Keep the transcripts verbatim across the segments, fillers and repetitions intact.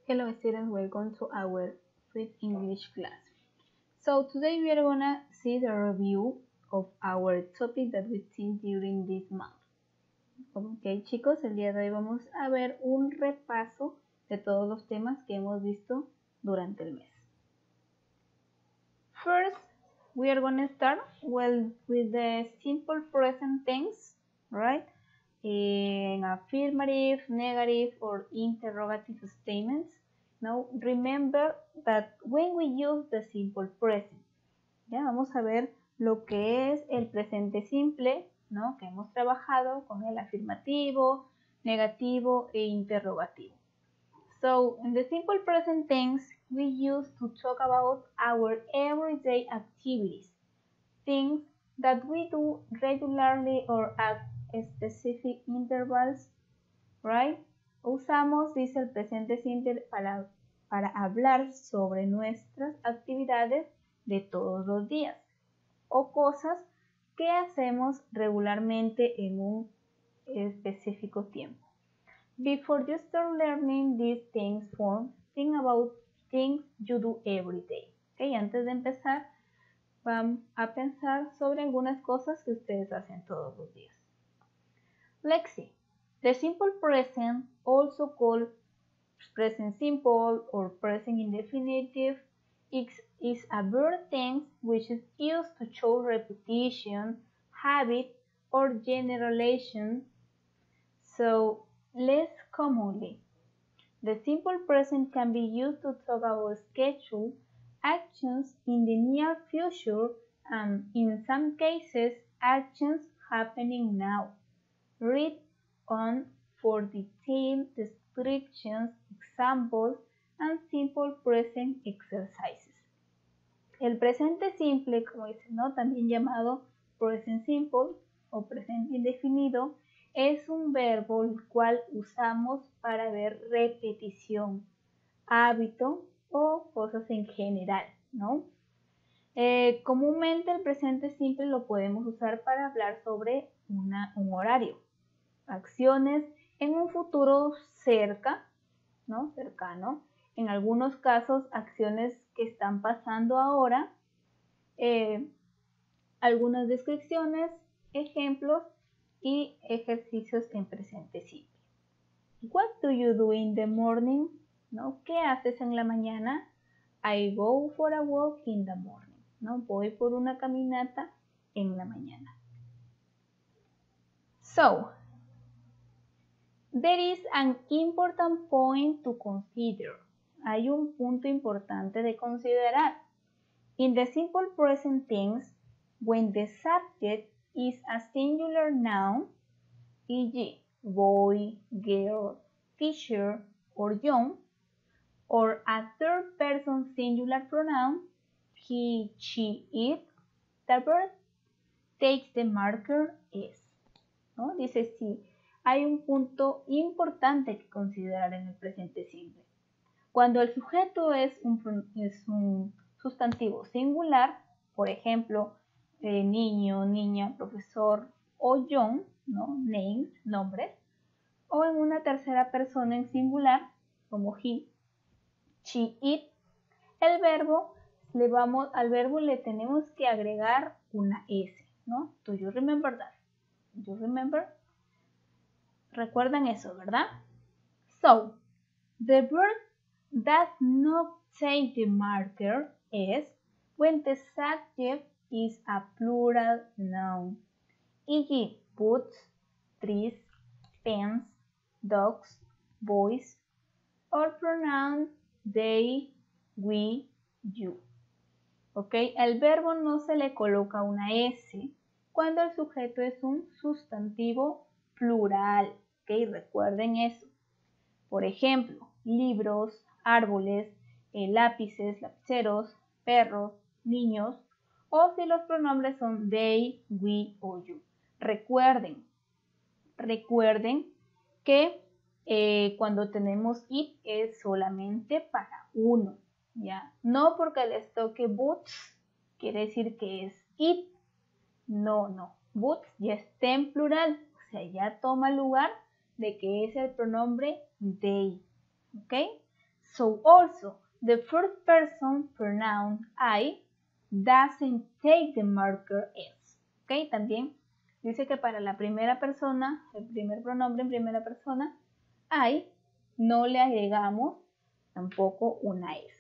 Hello students, welcome to our free English class. So today we are gonna see the review of our topic that we see during this month. Ok chicos, el día de hoy vamos a ver un repaso de todos los temas que hemos visto durante el mes. First, we are gonna start well with the simple present tense, right? In affirmative, negative, or interrogative statements. Now, remember that when we use the simple present, ya vamos a ver lo que es el presente simple, ¿no? Que hemos trabajado con el afirmativo, negativo e interrogativo. So, in the simple present tense, we use to talk about our everyday activities, things that we do regularly or at specific intervals, right? Usamos, dice el presente simple, para, para hablar sobre nuestras actividades de todos los días o cosas que hacemos regularmente en un específico tiempo. Before you start learning these things form, think about things you do every day. Okay, antes de empezar, vamos a pensar sobre algunas cosas que ustedes hacen todos los días. Let's see. The simple present, also called present simple or present indefinitive, is a verb tense which is used to show repetition, habit, or generalization. So, less commonly, the simple present can be used to talk about schedule, actions in the near future, and in some cases, actions happening now. Read on for detailed descriptions, examples, and simple present exercises. El presente simple, como dice, ¿no? También llamado present simple o presente indefinido, es un verbo el cual usamos para ver repetición, hábito o cosas en general, ¿no? Eh, comúnmente el presente simple lo podemos usar para hablar sobre una, un horario, acciones en un futuro cerca, ¿no? Cercano. En algunos casos, acciones que están pasando ahora, eh, algunas descripciones, ejemplos y ejercicios en presente simple. What do you do in the morning? ¿No? ¿Qué haces en la mañana? I go for a walk in the morning. ¿No? Voy por una caminata en la mañana. So, there is an important point to consider. Hay un punto importante de considerar. In the simple present tense, when the subject is a singular noun, for example, boy, girl, teacher, or young, or a third person singular pronoun, he, she, it, the verb takes the marker S. ¿No? Dice sí. Hay un punto importante que considerar en el presente simple. Cuando el sujeto es un, es un sustantivo singular, por ejemplo, eh, niño, niña, profesor o young, ¿no? Names, nombres, o en una tercera persona en singular, como he, she, it, el verbo, le vamos, al verbo le tenemos que agregar una S, ¿no? Do you remember that? Do you remember? Recuerdan eso, ¿verdad? So, the verb does not take the marker S when the subject is a plural noun, for example, boots, trees, pens, dogs, boys, or pronoun they, we, you. ¿Ok? El verbo no se le coloca una S cuando el sujeto es un sustantivo plural. ¿Ok? Recuerden eso. Por ejemplo, libros, árboles, eh, lápices, lapiceros, perros, niños, o si los pronombres son they, we o you. Recuerden, recuerden que eh, cuando tenemos it es solamente para uno, ¿ya? No porque les toque boots quiere decir que es it. No, no. Boots ya está en plural, o sea, ya toma lugar de que es el pronombre they. ¿Ok? So also, the first person pronoun I doesn't take the marker S. ¿Ok? También dice que para la primera persona, el primer pronombre en primera persona, I, no le agregamos tampoco una S.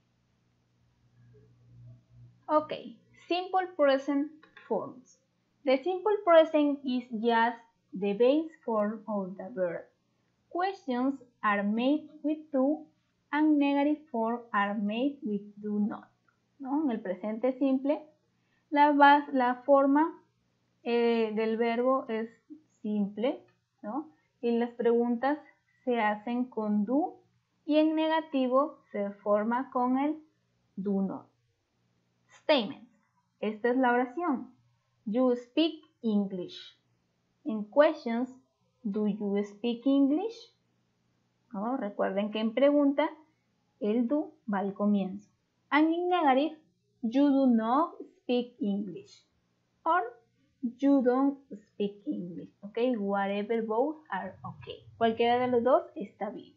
Ok, simple present forms. The simple present is just the base form of the verb. Questions are made with do and negative form are made with do not. ¿No? En el presente simple, la, base, la forma eh, del verbo es simple, ¿no? Y las preguntas se hacen con do y en negativo se forma con el do not. Statements. Esta es la oración. You speak English. In questions, do you speak English? ¿No? Recuerden que en pregunta el do va al comienzo. And in negative, you do not speak English. Or you don't speak English. Okay, whatever both are okay. Cualquiera de los dos está bien.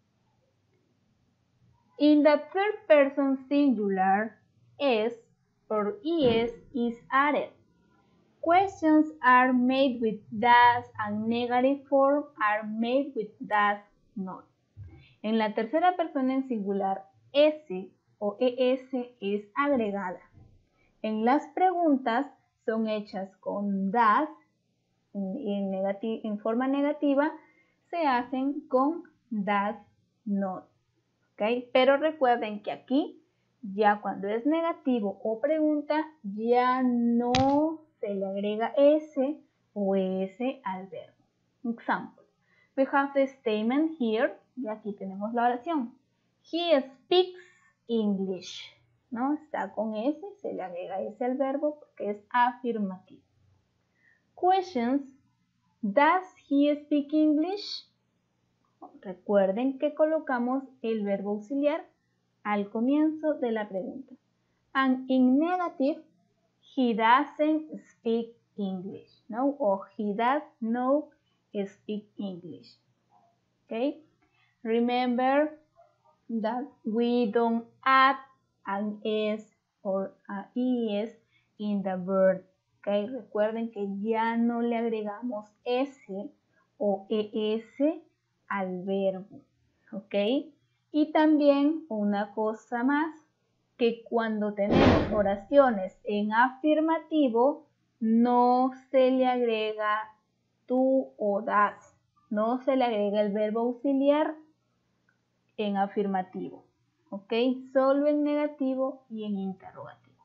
In the third person singular, S or es is added. Questions are made with does and negative form are made with does not. En la tercera persona en singular, S o es es agregada. En las preguntas son hechas con does y en, en forma negativa se hacen con does not. ¿Okay? Pero recuerden que aquí ya cuando es negativo o pregunta ya no se le agrega S o S al verbo. Example. We have the statement here y aquí tenemos la oración. He speaks English. ¿No? Está con S, se le agrega S al verbo porque es afirmativo. Questions. Does he speak English? Recuerden que colocamos el verbo auxiliar al comienzo de la pregunta. And in negative, he doesn't speak English, no? Or he does not speak English. Okay? Remember that we don't add an S or a es in the verb. Okay? Recuerden que ya no le agregamos S o es al verbo. ¿Ok? Y también una cosa más, que cuando tenemos oraciones en afirmativo, no se le agrega tú o das. No se le agrega el verbo auxiliar en afirmativo. ¿Ok? Solo en negativo y en interrogativo.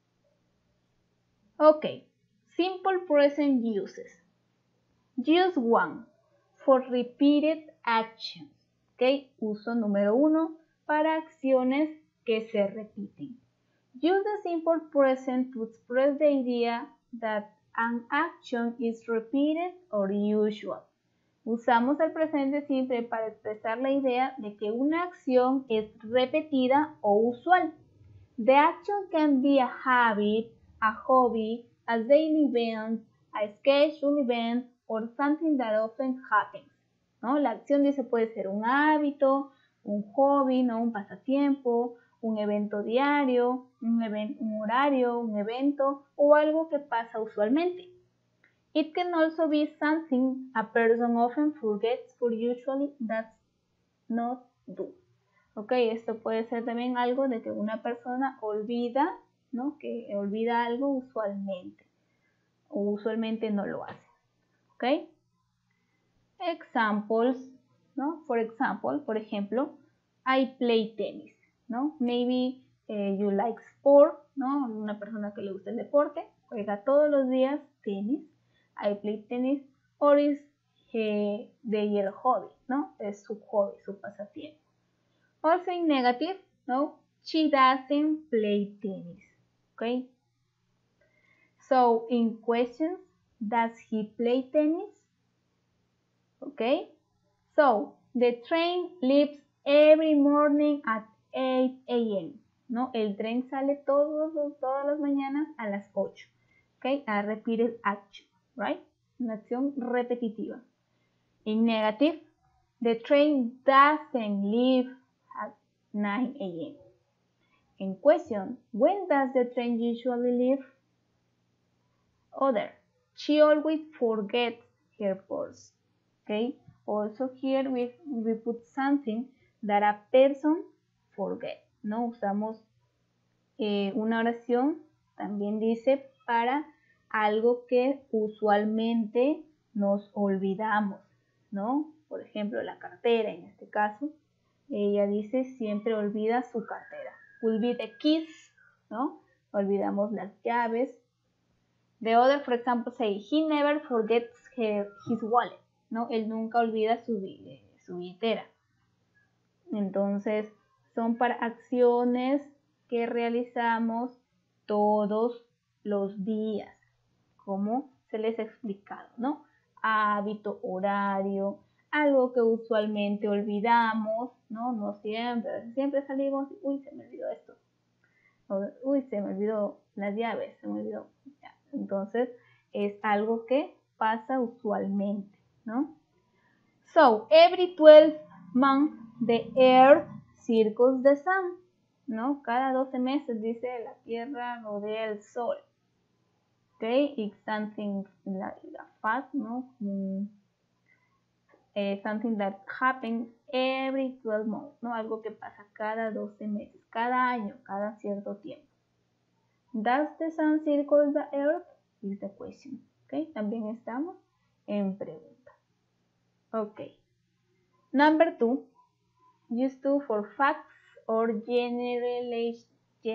Ok. Simple present uses. Use one for repeated actions. ¿Ok? Uso número uno para acciones que se repiten. Use the simple present to express the idea that an action is repeated or usual. Usamos el presente simple para expresar la idea de que una acción es repetida o usual. The action can be a habit, a hobby, a daily event, a scheduled event, or something that often happens. ¿No? La acción dice puede ser un hábito, un hobby, ¿no? Un pasatiempo, un evento diario, un, event, un horario, un evento o algo que pasa usualmente. It can also be something a person often forgets but usually does not do. Ok, esto puede ser también algo de que una persona olvida, ¿no? Que olvida algo usualmente o usualmente no lo hace. Ok. Examples, ¿no? For example, por ejemplo, I play tennis, ¿no? Maybe eh, you like sport, ¿no? Una persona que le gusta el deporte, juega todos los días tenis. I play tennis, or is eh, their hobby, ¿no? Es su hobby, su pasatiempo. Also in negative, ¿no? She doesn't play tennis, ¿ok? So in questions, does he play tennis? Okay, so the train leaves every morning at eight A M ¿no? El tren sale todos, todas las mañanas a las ocho. Okay, a repeated action, right? Una acción repetitiva. In negative, the train doesn't leave at nine A M In question, when does the train usually leave? Other, she always forgets her purse. Okay, also here we, we put something that a person forget, ¿no? Usamos eh, una oración, también dice, para algo que usualmente nos olvidamos, ¿no? Por ejemplo, la cartera, en este caso, ella dice siempre olvida su cartera. Will be the keys, ¿no? Olvidamos las llaves. The other, for example, say, he never forgets her, his wallet, ¿no? Él nunca olvida su, su billetera. Entonces, son para acciones que realizamos todos los días, como se les ha explicado, ¿no? Hábito, horario, algo que usualmente olvidamos, ¿no? No siempre, siempre salimos, uy, se me olvidó esto, o, uy, se me olvidó las llaves, se me olvidó. Entonces, es algo que pasa usualmente, ¿no? So, every twelve months, the earth circles the sun, ¿no? Cada doce meses, dice, la Tierra rodea el Sol. Okay, it's something like a fact, ¿no? Mm, eh, something that happens every twelve months, ¿no? Algo que pasa cada doce meses, cada año, cada cierto tiempo. Does the sun circle the earth? Is the question. Okay, también estamos en pregunta. Okay. Number two, used to for facts or generalizations.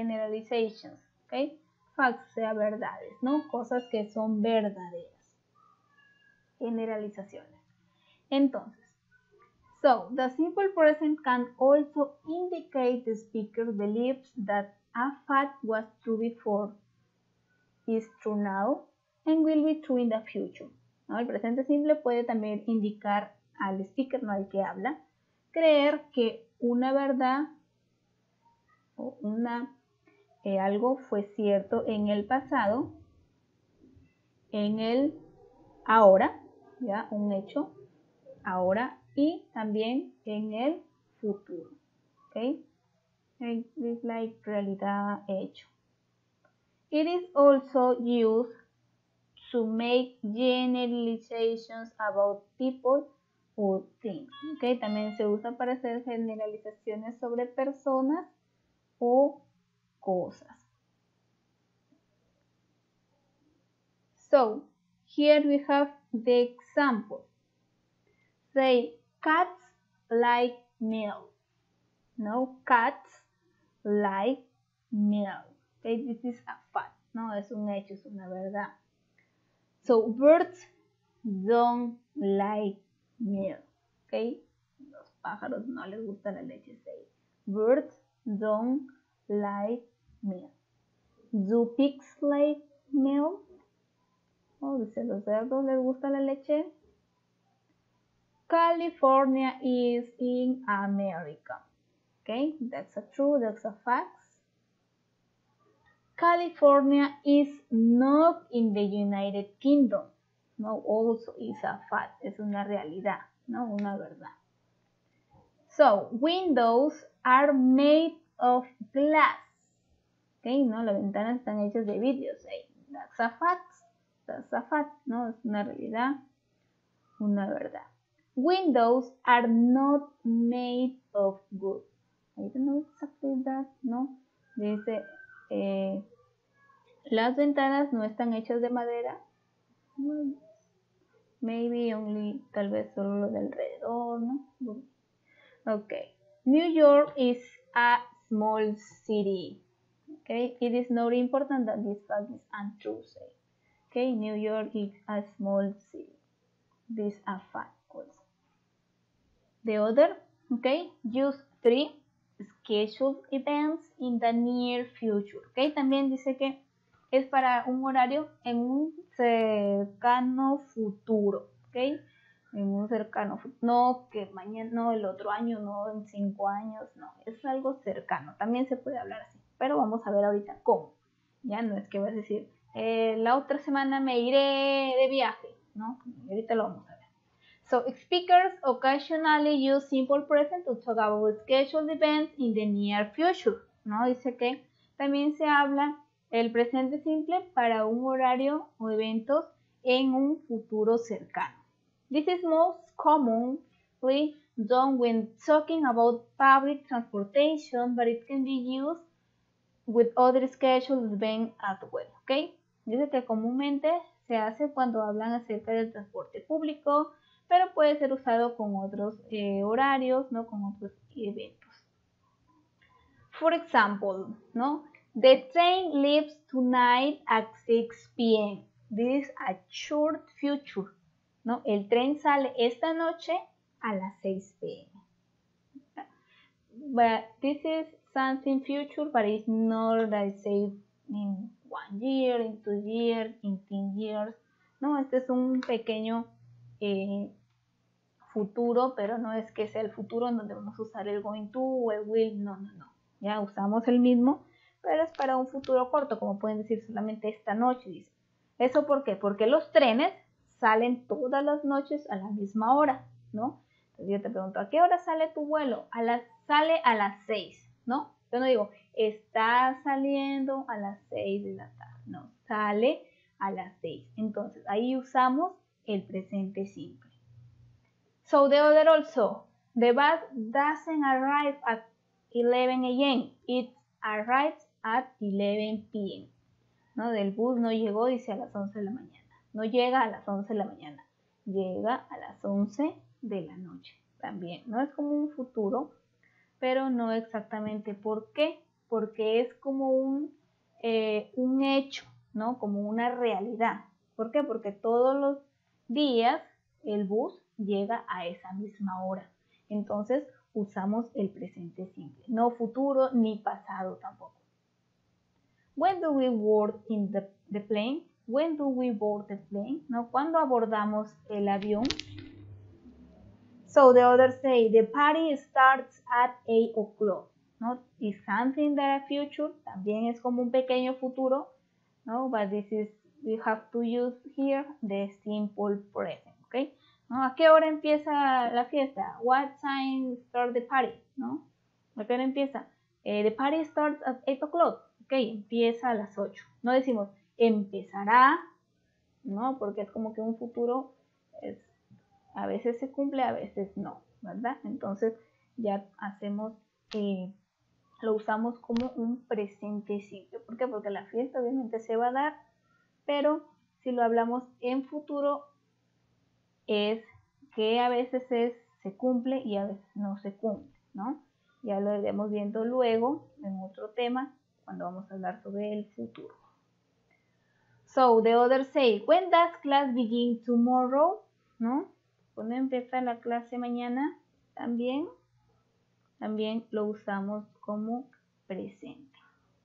Okay, facts, sea verdades, ¿no? Cosas que son verdaderas. Generalizaciones. Entonces, so the simple present can also indicate the speaker believes that a fact was true before, is true now, and will be true in the future, ¿no? El presente simple puede también indicar al speaker, no al que habla, creer que una verdad o una, eh, algo fue cierto en el pasado, en el ahora, ya, un hecho ahora y también en el futuro, ¿ok? Es like realidad hecho. It is also used to make generalizations about people or things, ¿ok? También se usa para hacer generalizaciones sobre personas o cosas. So, here we have the example. Say, cats like milk. No, cats like milk. Okay, this is a fact. No, es un hecho, es una verdad. So, birds don't like milk. Okay, los pájaros no les gusta la leche. Say, birds don't like milk. Do pigs like milk? Oh, dice, ¿los cerdos les gusta la leche? California is in America. Okay, that's a true, that's a fact. California is not in the United Kingdom. No, also is a fact, es una realidad, no, una verdad. So, windows are made of glass. Okay, no, las ventanas están hechas de vidrio. Say, that's a fact, that's a fact, no, es una realidad, una verdad. Windows are not made of wood. I don't know exactly that, ¿no? Dice, eh, las ventanas no están hechas de madera. Maybe only, tal vez solo lo de alrededor, ¿no? Okay. New York is a small city. Okay. It is not important that this fact is untrue. Say. Okay. New York is a small city. This is a fact also. The other, okay, use three scheduled events in the near future. Okay, también dice que es para un horario en un cercano futuro. Okay, en un cercano futuro. No que mañana, no el otro año, no en cinco años, no, es algo cercano. También se puede hablar así, pero vamos a ver ahorita cómo. Ya no es que vas a decir, eh, la otra semana me iré de viaje, ¿no? Ahorita lo vamos a ver. So speakers occasionally use simple present to talk about scheduled events in the near future, ¿no? Dice que también se habla el presente simple para un horario o eventos en un futuro cercano. This is most commonly done when talking about public transportation, but it can be used with other scheduled events as well, ¿ok? Dice que comúnmente se hace cuando hablan acerca del transporte público, pero puede ser usado con otros eh, horarios, ¿no? Con otros eventos. For example, ¿no? The train leaves tonight at six p m This is a short future, ¿no? El tren sale esta noche a las seis p m But this is something future, but it's not that I say in one year, in two years, in ten years. No, este es un pequeño eh, futuro, pero no es que sea el futuro en donde vamos a usar el going to o el will, no, no, no. Ya usamos el mismo, pero es para un futuro corto, como pueden decir solamente esta noche, dice. ¿Eso por qué? Porque los trenes salen todas las noches a la misma hora, ¿no? Entonces yo te pregunto, ¿a qué hora sale tu vuelo? A las, sale a las seis, ¿no? Yo no digo, está saliendo a las seis de la tarde, no, sale a las seis. Entonces ahí usamos el presente simple. So the other also, the bus doesn't arrive at eleven a m It arrives at eleven p m ¿No? Del bus no llegó, dice a las once de la mañana. No llega a las once de la mañana, llega a las once de la noche. También, ¿no? Es como un futuro, pero no exactamente. ¿Por qué? Porque es como un, eh, un hecho, ¿no? Como una realidad. ¿Por qué? Porque todos los días el bus llega a esa misma hora. Entonces usamos el presente simple, no futuro ni pasado tampoco. When do we board in the, the plane? When do we board the plane? ¿No? ¿Cuándo abordamos el avión? So the others say the party starts at eight o'clock. ¿No? Is something that a future también es como un pequeño futuro, ¿no? But this is, we have to use here the simple present, ¿ok? ¿No? ¿A qué hora empieza la fiesta? What time starts the party? ¿No? ¿A qué hora empieza? Eh, the party starts at eight o'clock. Ok, empieza a las ocho. No decimos empezará, ¿no? Porque es como que un futuro es, a veces se cumple, a veces no, ¿verdad? Entonces ya hacemos, eh, lo usamos como un presente simple. ¿Por qué? Porque la fiesta obviamente se va a dar, pero si lo hablamos en futuro es que a veces es, se cumple y a veces no se cumple, ¿no? Ya lo iremos viendo luego en otro tema cuando vamos a hablar sobre el futuro. So, the others say, when does class begin tomorrow? ¿No? ¿Cuándo empieza la clase mañana? También, también lo usamos como presente.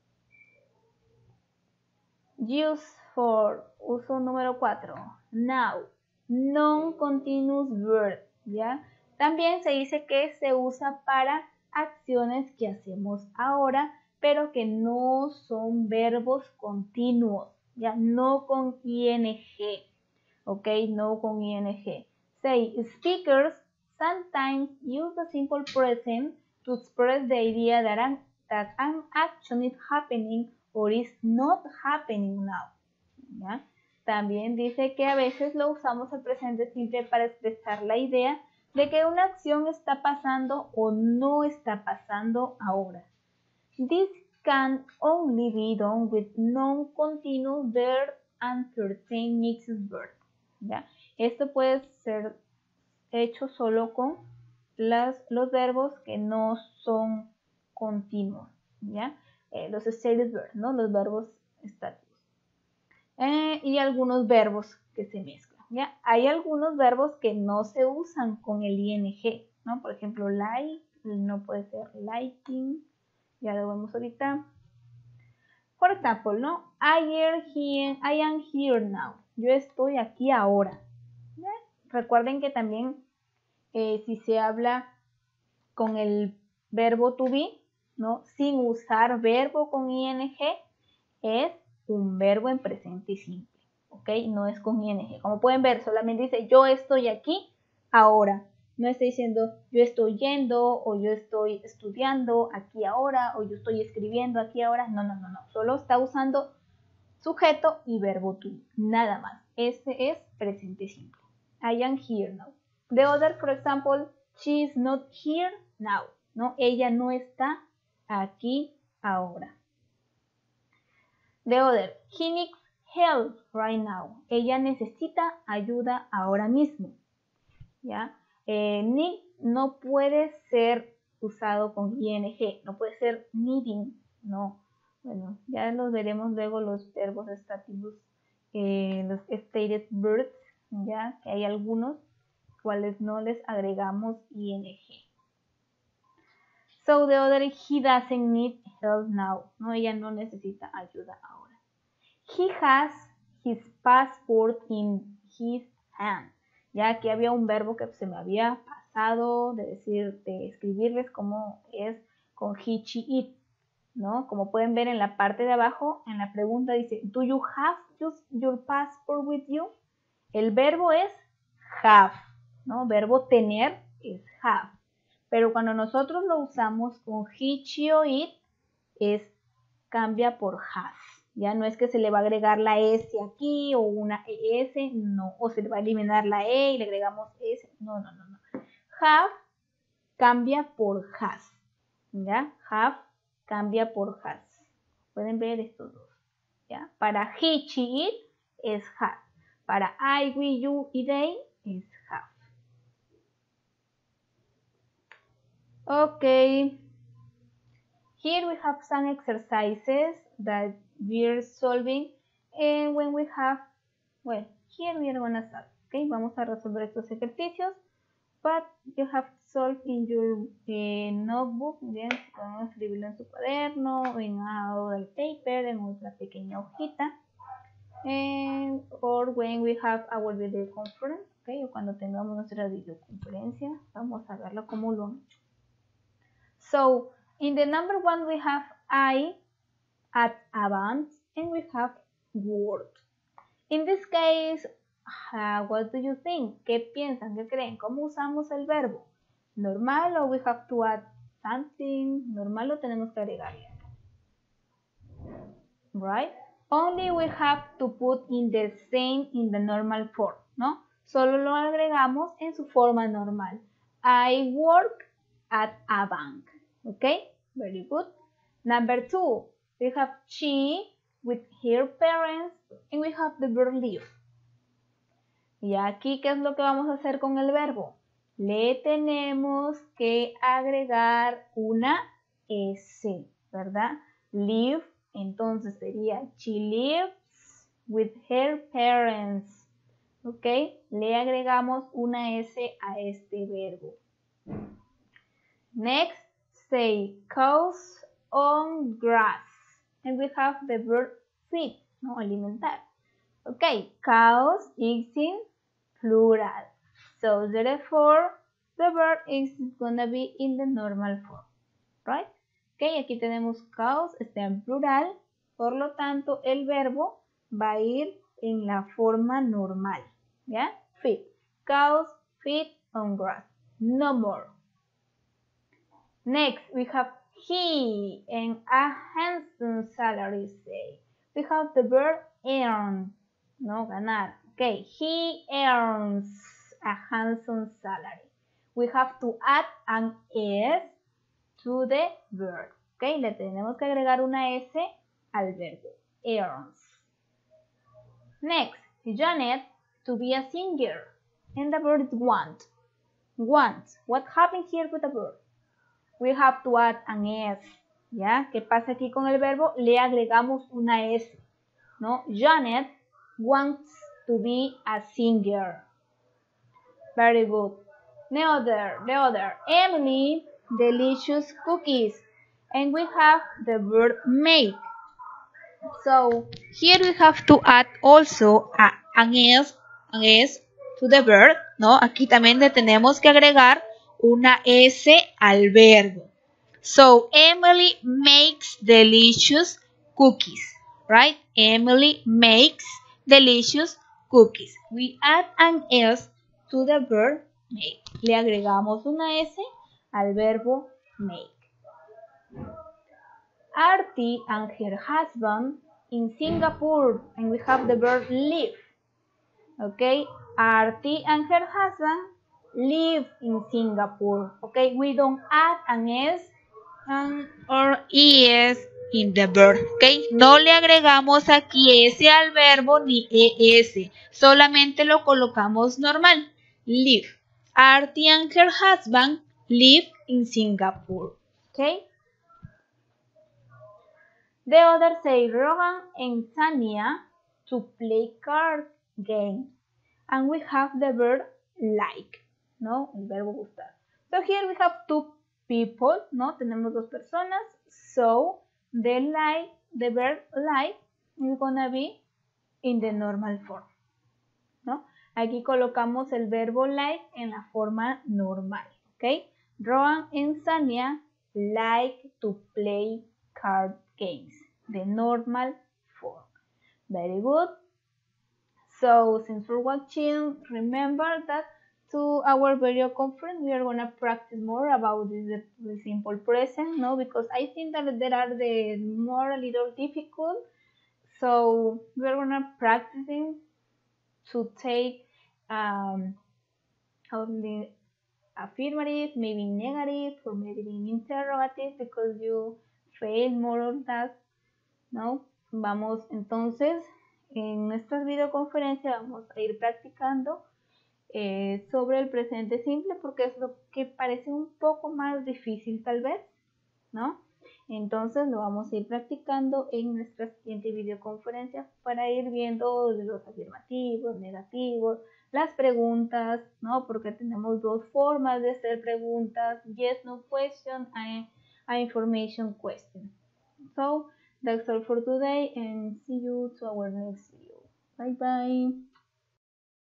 Use for, uso número cuatro. Now, non-continuous verb, ¿ya? También se dice que se usa para acciones que hacemos ahora, pero que no son verbos continuos, ya no con ing, ok, no con ing. Say, speakers sometimes use the simple present to express the idea that an, that an action is happening or is not happening now, ¿ya? También dice que a veces lo usamos el presente simple para expresar la idea de que una acción está pasando o no está pasando ahora. This can only be done with non-continuous verb and certain mixed verbs. ¿Ya? Esto puede ser hecho solo con las, los verbos que no son continuos, ¿ya? Eh, los stated verbs, ¿no? Los verbos estáticos. Eh, y algunos verbos que se mezclan, ¿ya? Hay algunos verbos que no se usan con el ing, ¿no? Por ejemplo, like, no puede ser liking. Ya lo vemos ahorita. Por ejemplo, ¿no? I am here, I am here now. Yo estoy aquí ahora. ¿Ya? Recuerden que también eh, si se habla con el verbo to be, ¿no? Sin usar verbo con ing, es un verbo en presente simple. ¿Ok? No es con ing. Como pueden ver, solamente dice yo estoy aquí, ahora. No está diciendo yo estoy yendo o yo estoy estudiando aquí ahora o yo estoy escribiendo aquí ahora. No, no, no, no. Solo está usando sujeto y verbo to be. Nada más. Este es presente simple. I am here now. The other, for example, she is not here now. No, ella no está aquí ahora. The other, he needs help right now. Ella necesita ayuda ahora mismo. ¿Ya? Eh, need no puede ser usado con ing, no puede ser needing, no. Bueno, ya los veremos luego los verbos estativos, eh, los stated verbs, ya que hay algunos cuales no les agregamos ing. So the other, he doesn't need help now. No, ella no necesita ayuda ahora. He has his passport in his hand. Ya aquí había un verbo que se me había pasado de decir, de escribirles cómo es con he, she, it, ¿no? Como pueden ver en la parte de abajo, en la pregunta dice, do you have your passport with you? El verbo es have, ¿no? Verbo tener es have. Pero cuando nosotros lo usamos con he, she o it, es, cambia por has. Ya no es que se le va a agregar la S aquí o una E S, no. O se le va a eliminar la E y le agregamos S. No, no, no, no. Have cambia por has. ¿Ya? Have cambia por has. Pueden ver estos dos. ¿Ya? Para he, she, it es have. Para I, we, you y they es have. Okay. Here we have some exercises that we're solving, and when we have, well, here we are gonna solve, okay? Vamos a resolver estos ejercicios, but you have to solve in your eh, notebook, bien, pueden escribirlo en su cuaderno, en el paper, en otra pequeña hojita, and, or when we have our video conference, okay? O cuando tengamos nuestra videoconferencia, vamos a verlo cómo lo han hecho. So, in the number one we have I at avant and we have word. In this case, uh, what do you think? ¿Qué piensan? ¿Qué creen? ¿Cómo usamos el verbo? ¿Normal o we have to add something? ¿Normal o tenemos que agregarle? Right? Only we have to put in the same in the normal form, ¿no? Solo lo agregamos en su forma normal. I work at a bank. Okay, very good. Number two, we have she with her parents and we have the verb live. Y aquí, ¿qué es lo que vamos a hacer con el verbo? Le tenemos que agregar una S, ¿verdad? Live, entonces sería she lives with her parents. Ok, le agregamos una S a este verbo. Next, say cows on grass. And we have the verb feed, no, alimentar. Okay, cows is in plural. So therefore, the verb is gonna be in the normal form, right? Okay, aquí tenemos cows, está en plural. Por lo tanto, el verbo va a ir en la forma normal, ¿ya? Feed. Cows feed on grass. No more. Next, we have he and a handsome salary, say. We have the verb earn, no, ganar. Okay, he earns a handsome salary. We have to add an S to the verb. Okay, le tenemos que agregar una S al verbo, earns. Next, Janet to be a singer. And the verb is want. Want. What happened here with the verb? We have to add an S, ¿ya? ¿Qué pasa aquí con el verbo? Le agregamos una S, ¿no? Janet wants to be a singer. Very good. The other, the other. Emily, delicious cookies. And we have the verb make. So, here we have to add also a, an S, an S to the verb, ¿no? Aquí también le tenemos que agregar una S al verbo. So, Emily makes delicious cookies, right? Emily makes delicious cookies. We add an S to the verb make. Le agregamos una S al verbo make. Artie and her husband in Singapore, and we have the verb live. Okay, Artie and her husband live in Singapore. Okay, we don't add an S um, or es in the verb. Okay, no le agregamos aquí S al verbo ni es, solamente lo colocamos normal. Live. Artie and her husband live in Singapore. Okay. The others say Rogan and Sania to play card game. And we have the verb like, ¿no? El verbo gustar. So here we have two people, ¿no? Tenemos dos personas. So the like, the verb like is gonna be in the normal form, ¿no? Aquí colocamos el verbo like en la forma normal, ¿ok? Rohan and Sania like to play card games, the normal form. Very good. So, since we're watching, remember that to our video conference, we are going to practice more about this, the simple present, no? Because I think that there are the more a little difficult. So, we're going to practicing to take um, only affirmative, maybe negative, or maybe interrogative, because you fail more on that, ¿no? Vamos entonces, en estas videoconferencias vamos a ir practicando eh, sobre el presente simple, porque es lo que parece un poco más difícil tal vez, ¿no? Entonces lo vamos a ir practicando en nuestra siguiente videoconferencia para ir viendo los afirmativos, negativos, las preguntas, ¿no? Porque tenemos dos formas de hacer preguntas, yes, no question, and a information question. So, that's all for today and see you to our next video. Bye bye.